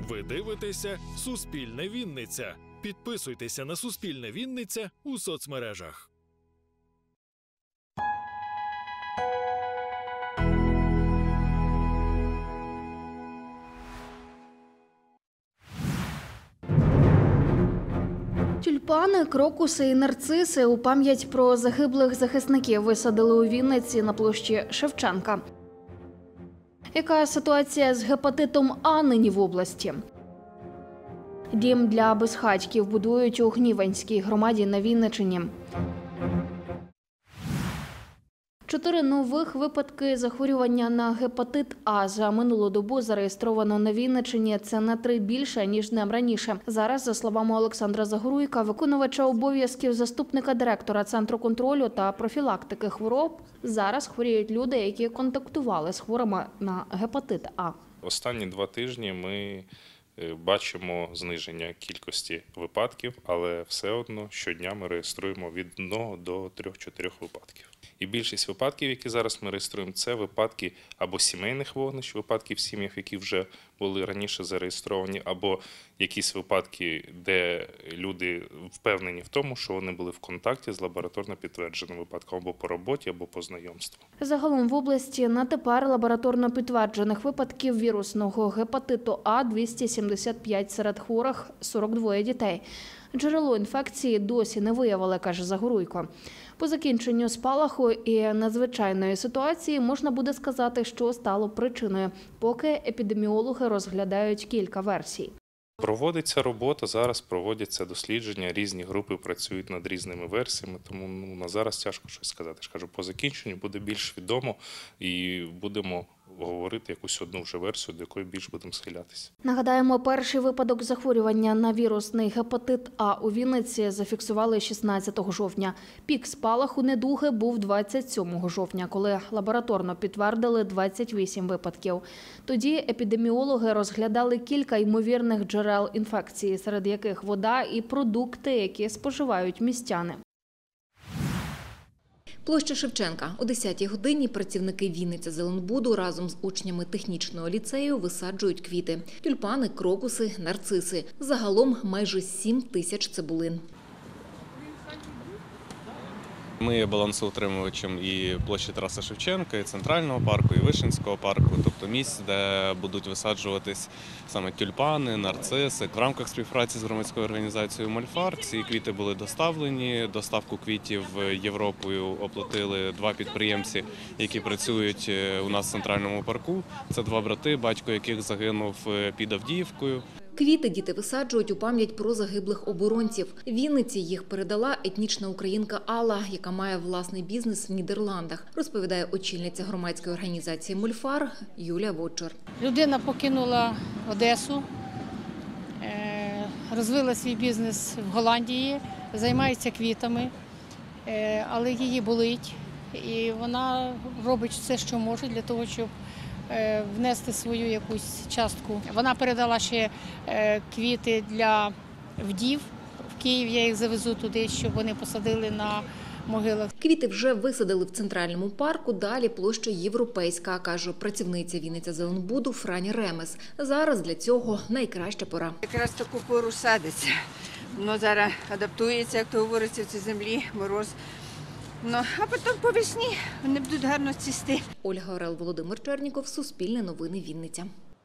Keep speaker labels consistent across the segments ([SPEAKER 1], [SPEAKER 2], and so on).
[SPEAKER 1] Ви дивитеся «Суспільне Вінниця». Підписуйтеся на «Суспільне Вінниця» у соцмережах.
[SPEAKER 2] Тюльпани, крокуси і нарциси у пам'ять про загиблих захисників висадили у Вінниці на площі Шевченка. Яка ситуація з гепатитом А нині в області? Дім для безхатьків будують у Гніванській громаді на Вінниччині. 4 нових випадки захворювання на гепатит А за минулу добу зареєстровано на Вінниччині. Це на 3 більше, ніж днем раніше. Зараз, за словами Олександра Загоруйка, виконувача обов'язків заступника директора Центру контролю та профілактики хвороб, зараз хворіють люди, які контактували з хворими на гепатит А.
[SPEAKER 3] Останні 2 тижні ми бачимо зниження кількості випадків, але все одно щодня ми реєструємо від 1 до 3-4 випадків. І більшість випадків, які зараз ми реєструємо, це випадки або сімейних вогнищ, випадки в сім'ях, які вже були раніше зареєстровані, або якісь випадки, де люди впевнені в тому, що вони були в контакті з лабораторно підтвердженим випадком або по роботі, або по знайомству.
[SPEAKER 2] Загалом в області на тепер лабораторно підтверджених випадків вірусного гепатиту А 275 серед хворих, 42 дітей. Джерело інфекції досі не виявили, каже Загоруйко. По закінченню спалаху і надзвичайної ситуації можна буде сказати, що стало причиною, поки епідеміологи розглядають кілька версій.
[SPEAKER 3] Проводиться робота, зараз проводяться дослідження, різні групи працюють над різними версіями, тому на зараз тяжко щось сказати. Я кажу, по закінченню буде більш відомо і будемо говорити якусь одну вже версію, до якої більш будемо схилятися.
[SPEAKER 2] Нагадаємо, перший випадок захворювання на вірусний гепатит А у Вінниці зафіксували 16 жовтня. Пік спалаху недуги був 27 жовтня, коли лабораторно підтвердили 28 випадків. Тоді епідеміологи розглядали кілька ймовірних джерел інфекції, серед яких вода і продукти, які споживають містяни.
[SPEAKER 4] Площа Шевченка. О 10-й годині працівники Вінниця-Зеленбуду разом з учнями технічного ліцею висаджують квіти. Тюльпани, крокуси, нарциси. Загалом майже 7 тисяч цибулин.
[SPEAKER 5] Ми є балансоутримувачем і площі Тараса Шевченка, і Центрального парку, і Вишенського парку, тобто місць, де будуть висаджуватись саме тюльпани, нарциси. В рамках співпраці з громадською організацією «Мольфар» ці квіти були доставлені. Доставку квітів Європою оплатили 2 підприємці, які працюють у нас в Центральному парку. Це 2 брати, батько яких загинув під Авдіївкою.
[SPEAKER 4] Квіти діти висаджують у пам'ять про загиблих оборонців. Вінниці їх передала етнічна українка Алла, яка має власний бізнес в Нідерландах, розповідає очільниця громадської організації «Мольфар» Юлія Вочер.
[SPEAKER 6] Людина покинула Одесу, розвила свій бізнес в Голландії, займається квітами, але її болить. І вона робить все, що може для того, щоб внести свою якусь частку. Вона передала ще квіти для вдів в Київ, я їх завезу туди, щоб вони посадили на могилах.
[SPEAKER 4] Квіти вже висадили в Центральному парку, далі площа Європейська, каже працівниця Вінниця-Зеленбуду Франі Ремес. Зараз для цього найкраща пора.
[SPEAKER 7] Якраз таку пору садиться, воно зараз адаптується, як то говориться, в цій землі, мороз. А потім по весні вони будуть гарно цвісти.
[SPEAKER 4] Ольга Орел, Володимир Черніков, Суспільне новини, Вінниця.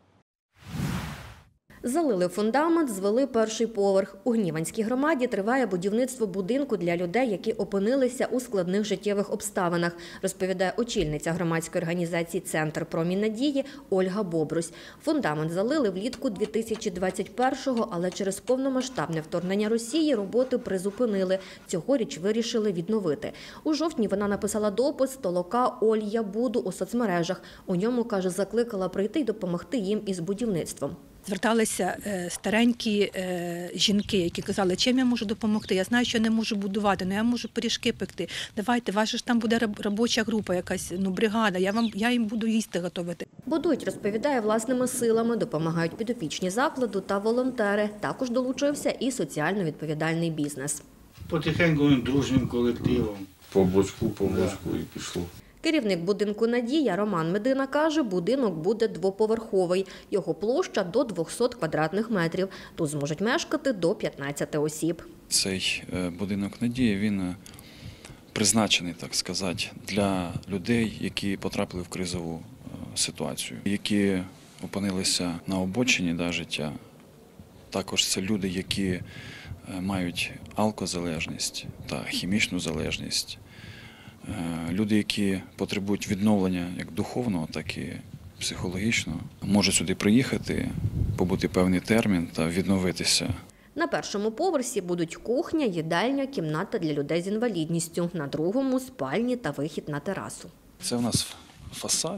[SPEAKER 8] Залили фундамент, звели перший поверх. У Гніванській громаді триває будівництво будинку для людей, які опинилися у складних життєвих обставинах, розповідає очільниця громадської організації «Центр промінь надії» Ольга Бобрусь. Фундамент залили влітку 2021-го, але через повномасштабне вторгнення Росії роботи призупинили. Цьогоріч вирішили відновити. У жовтні вона написала допис «Толока Оль, я буду» у соцмережах. У ньому, каже, закликала прийти й допомогти їм із будівництвом.
[SPEAKER 9] Зверталися старенькі жінки, які казали, чим я можу допомогти. Я знаю, що не можу будувати, але я можу пиріжки пекти. Давайте, ваша ж там буде робоча група якась, бригада, я їм буду їсти готувати.
[SPEAKER 8] Будують, розповідає, власними силами, допомагають підопічні закладу та волонтери. Також долучився і соціально відповідальний бізнес.
[SPEAKER 10] Потихеньку дружнім колективом.
[SPEAKER 11] По бочку і пішло.
[SPEAKER 8] Керівник будинку «Надія» Роман Медина каже, будинок буде двоповерховий. Його площа до 200 квадратних метрів. Тут зможуть мешкати до 15 осіб.
[SPEAKER 10] Цей будинок «Надія», він призначений, так сказати, для людей, які потрапили в кризову ситуацію, які опинилися на обочині життя. Також це люди, які мають алкозалежність та хімічну залежність. Люди, які потребують відновлення як духовного, так і психологічного, можуть сюди приїхати, побути певний термін та відновитися.
[SPEAKER 8] На першому поверсі будуть кухня, їдальня, кімната для людей з інвалідністю. На другому – спальні та вихід на терасу.
[SPEAKER 10] Це у нас фасад,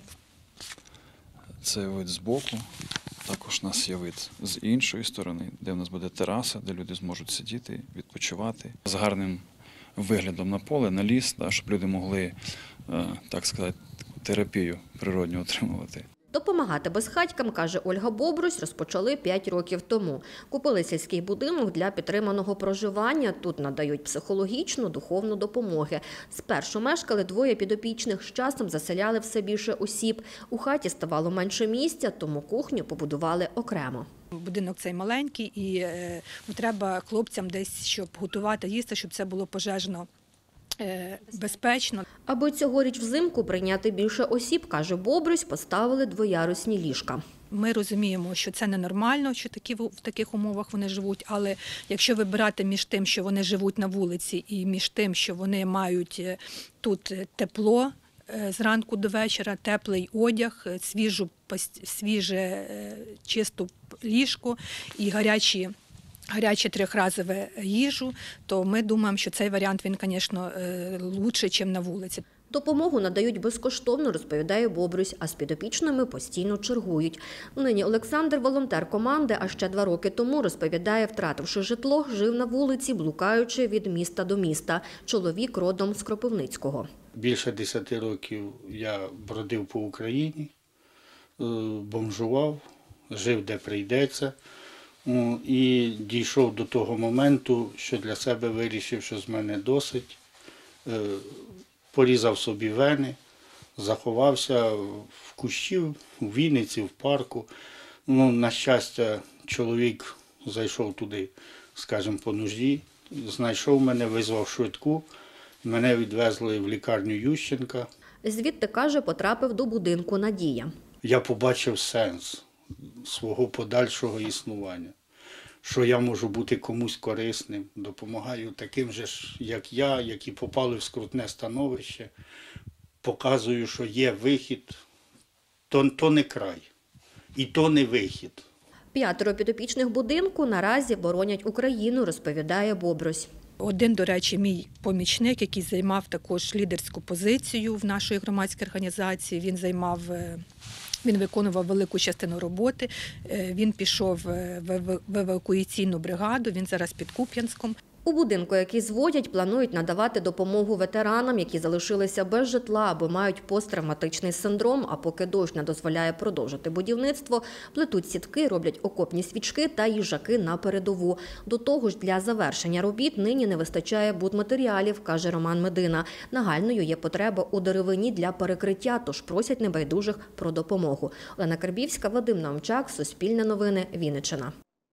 [SPEAKER 10] це вид збоку. Також у нас є вид з іншої сторони, де у нас буде тераса, де люди зможуть сидіти, відпочивати. З гарним виглядом на поле, на ліс, щоб люди могли, так сказати, терапію природню отримувати.
[SPEAKER 8] Допомагати безхатькам, каже Ольга Бобрусь, розпочали 5 років тому. Купили сільський будинок для підтриманого проживання. Тут надають психологічну, духовну допомогу. Спершу мешкали 2 підопічних, з часом заселяли все більше осіб. У хаті ставало менше місця, тому кухню побудували окремо.
[SPEAKER 9] Будинок цей маленький і треба хлопцям десь, щоб готувати, їсти, щоб це було пожежно безпечно.
[SPEAKER 8] Аби цьогоріч взимку прийняти більше осіб, каже Бобрусь, поставили 2-ярусні ліжка.
[SPEAKER 9] Ми розуміємо, що це ненормально, що в таких умовах вони живуть, але якщо вибирати між тим, що вони живуть на вулиці, і між тим, що вони мають тут тепло зранку до вечора, теплий одяг, свіже чисту ліжко і гаряче 3-разове їжу, то ми думаємо, що цей варіант, він, звісно, краще, ніж на вулиці.
[SPEAKER 8] Допомогу надають безкоштовно, розповідає Бобрусь, а з підопічними постійно чергують. Нині Олександр – волонтер команди, а ще 2 роки тому, розповідає, втративши житло, жив на вулиці, блукаючи від міста до міста. Чоловік родом з Кропивницького.
[SPEAKER 11] Більше 10 років я бродив по Україні, бомжував, жив де прийдеться. І дійшов до того моменту, що для себе вирішив, що з мене досить. Порізав собі вени, заховався в кущі, в Вінниці, в парку. На щастя, чоловік зайшов туди, скажімо, по нужді, знайшов мене, визвав швидку, мене відвезли в лікарню Ющенка.
[SPEAKER 8] Звідти, каже, потрапив до будинку «Надія».
[SPEAKER 11] Я побачив сенс свого подальшого існування, що я можу бути комусь корисним, допомагаю таким же, як я, які попали в скрутне становище, показую, що є вихід, то не край, і то не вихід.
[SPEAKER 8] 5 підопічних будинку наразі боронять Україну, розповідає Бобрусь.
[SPEAKER 9] Один, до речі, мій помічник, який займав також лідерську позицію в нашій громадській організації, він виконував велику частину роботи, він пішов в евакуаційну бригаду, він зараз під Куп'янськом.
[SPEAKER 8] У будинку, який зводять, планують надавати допомогу ветеранам, які залишилися без житла або мають посттравматичний синдром, а поки дощ не дозволяє продовжити будівництво, плетуть сітки, роблять окопні свічки та їжаки на передову. До того ж, для завершення робіт нині не вистачає будматеріалів, каже Роман Медина. Нагальною є потреба у деревині для перекриття, тож просять небайдужих про допомогу. Олена Карбівська, Вадим Наумчак, Суспільне новини, Вінниччина.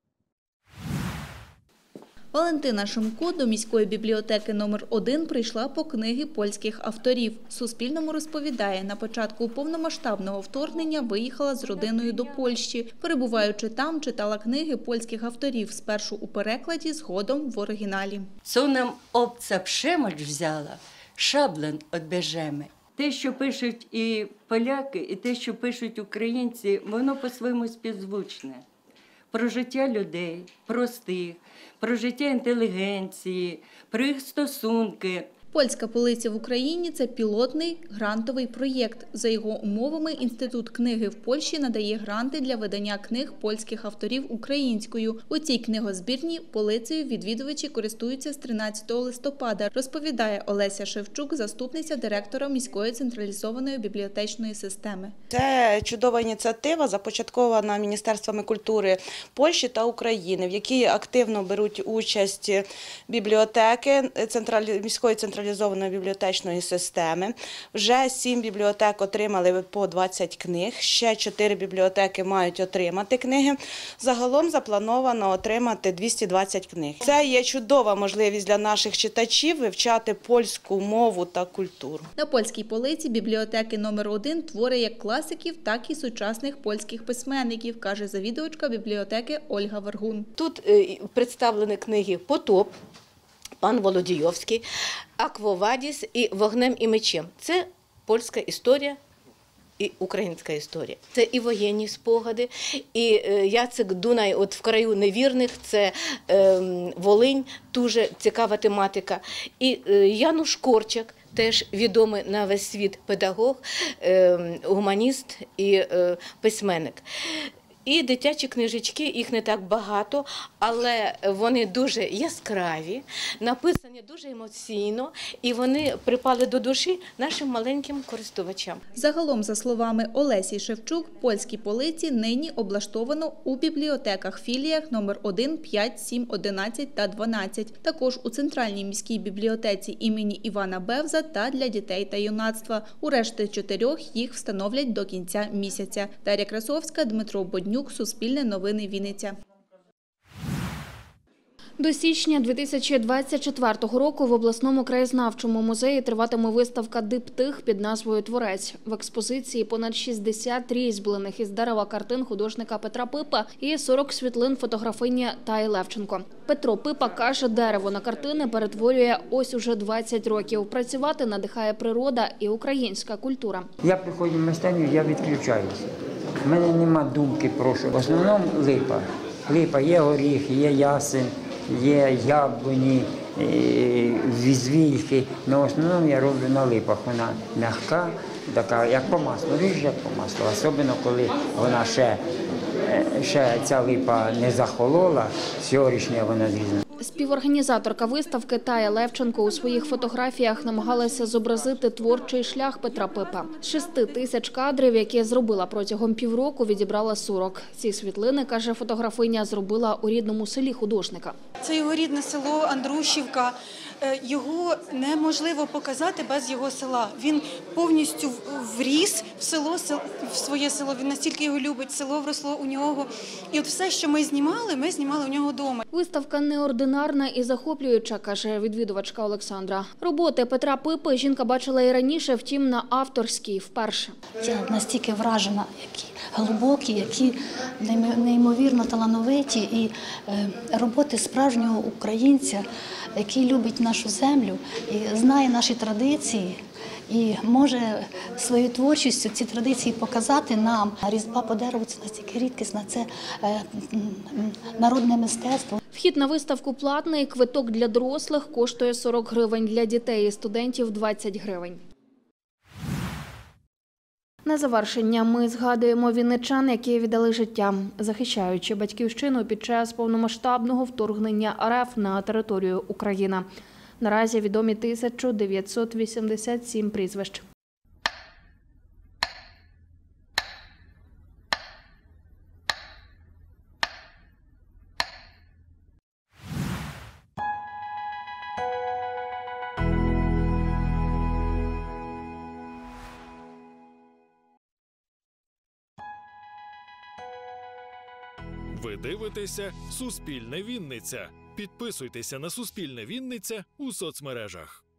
[SPEAKER 12] Валентина Шумко до міської бібліотеки номер 1 прийшла по книги польських авторів. Суспільному розповідає, на початку повномасштабного вторгнення виїхала з родиною до Польщі. Перебуваючи там, читала книги польських авторів, спершу у перекладі, згодом в оригіналі.
[SPEAKER 13] Co nam obca przemoc взяла, szablem odbierzemy. Те, що пишуть і поляки, і те, що пишуть українці, воно по-своєму співзвучне. Про життя людей, простих, про життя інтелігенції, про їх стосунки.
[SPEAKER 12] Польська полиця в Україні – це пілотний грантовий проєкт. За його умовами, Інститут книги в Польщі надає гранти для видання книг польських авторів українською. У цій книгозбірні полицею відвідувачі користуються з 13 листопада, розповідає Олеся Шевчук, заступниця директора міської централізованої бібліотечної системи.
[SPEAKER 14] Це чудова ініціатива, започаткована Міністерствами культури Польщі та України, в якій активно беруть участь бібліотеки міської централізованої централізованої бібліотечної системи. Вже 7 бібліотек отримали по 20 книг, ще 4 бібліотеки мають отримати книги. Загалом заплановано отримати 220 книг. Це є чудова можливість для наших читачів вивчати польську мову та культуру.
[SPEAKER 12] На польській полиці бібліотеки номер 1 твори як класиків, так і сучасних польських письменників, каже завідувачка бібліотеки Ольга Варгун.
[SPEAKER 15] Тут представлені книги «Потоп», «Пан Володійовський», «Аквовадіс» і «Вогнем і мечем». Це польська історія і українська історія. Це і воєнні спогади, і Яцек Дунай от в краю невірних, це Волинь, дуже цікава тематика. І Януш Корчак, теж відомий на весь світ педагог, гуманіст і письменник. І дитячі книжечки, їх не так багато, але вони дуже яскраві, написані дуже емоційно, і вони припали до душі нашим маленьким користувачам.
[SPEAKER 12] Загалом, за словами Олесі Шевчук, польські полиці нині облаштовано у бібліотеках-філіях номер 1, 5, 7, 11 та 12. Також у Центральній міській бібліотеці імені Івана Бевза та для дітей та юнацтва. У решти 4 їх встановлять до кінця місяця. Дар'я Красовська, Дмитро Боднюк, Суспільне новини, Вінниця.
[SPEAKER 2] До січня 2024 року в обласному краєзнавчому музеї триватиме виставка «Диптих» під назвою «Творець». В експозиції понад 60 різьблених із дерева картин художника Петра Пипа і 40 світлин фотографині Таї Левченко. Петро Пипа каже, дерево на картини перетворює ось уже 20 років. Працювати надихає природа і українська культура.
[SPEAKER 16] Я приходжу в майстерню, я відключаюся. У мене нема думки про що. В основному липа. Липа, є горіх, є ясень, є яблуні, візвільки. Но в основному я роблю на липах. Вона м'яка, така, як по маслу, ріж як по маслу. Особливо, коли вона ще ця липа не захолола, сьогоднішня вона зрізана.
[SPEAKER 2] Співорганізаторка виставки Тая Левченко у своїх фотографіях намагалася зобразити творчий шлях Петра Пипа. З 6 тисяч кадрів, які зробила протягом півроку, відібрала 40. Ці світлини, каже фотографиня, зробила у рідному селі художника.
[SPEAKER 17] Це його рідне село Андрушівка. Його неможливо показати без його села. Він повністю вріс в село, в своє село. Він настільки його любить, село вросло у нього. І от все, що ми знімали у нього вдома.
[SPEAKER 2] Виставка неординарна і захоплююча, каже відвідувачка Олександра. Роботи Петра Пипи жінка бачила і раніше, втім на авторській вперше.
[SPEAKER 18] Я настільки вражена, які глибокі, які неймовірно талановиті. І роботи справжнього українця, який любить нашу землю і знає наші традиції, і може своєю творчістю ці традиції показати нам. Різьба по дереву – це настільки рідкісна, це народне мистецтво.
[SPEAKER 2] Вхід на виставку платний, квиток для дорослих коштує 40 гривень, для дітей і студентів – 20 гривень. На завершення ми згадуємо вінничан, які віддали життя, захищаючи батьківщину під час повномасштабного вторгнення РФ на територію України. Наразі відомі 1987 прізвищ.
[SPEAKER 1] Ви дивитеся «Суспільне Вінниця». Підписуйтеся на «Суспільне Вінниця» у соцмережах.